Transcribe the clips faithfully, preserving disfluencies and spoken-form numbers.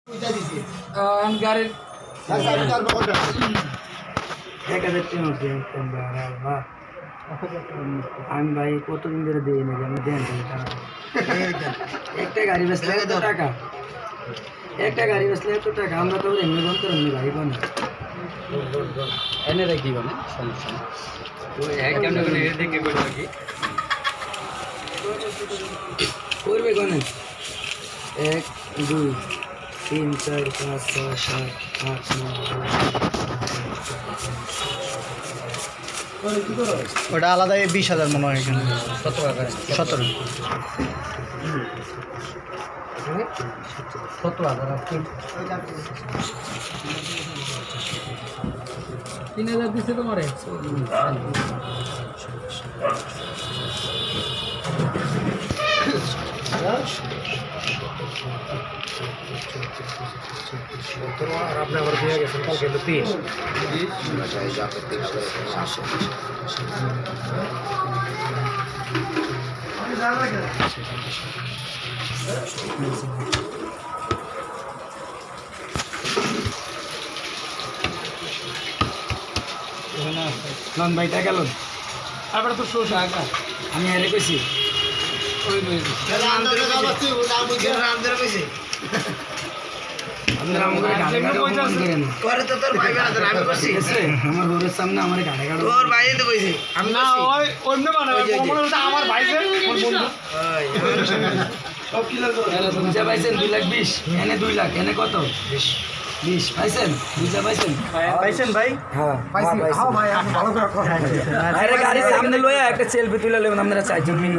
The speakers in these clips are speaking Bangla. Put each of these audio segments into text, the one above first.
গাড়ির এক হাজার টাকা আমি ভাই কতদিন ধরে দিই না আমি দেন একটা গাড়ি বেচলে এত টাকা একটা গাড়ি বেচলে এত টাকা আমরা তো এমনি বন্ধ এমনি গাড়ি বানা এনে রাখি মানে সমস্যা ওই এক ঘন্টা করে দেখে করবে কি করবে কোনে এক দুই তিন চার পাঁচ ছয় সাত আট নয় ওটা আলাদা বিশ হাজার মনে হয় এখানে সতেরো টাকা সতেরো সতেরো হাজার তিন হাজার দিচ্ছে তোমারে আর আপনি আবার দিয়ে গেছেন কালকে তো তিন লন ভাই টাকা লোন তারপরে তো ষোলো টাকা আমি হেরে কইছি ওই আমার ঘরের সামনে আমার গাড়ি গাড়ি বুঝা পাইছেন দুই লাখ বিশ এনে দুই লাখ এনে কত বিশ পাইছেন বুঝা পাইছেন পাইছেন ভাই হ্যাঁ আরে গাড়ির সামনে লইয়া একটা সেলফি তুলে নেবেন আপনারা চারজন মিল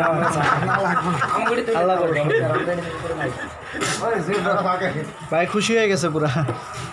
ভাই খুশি হয়ে গেছে পুরা।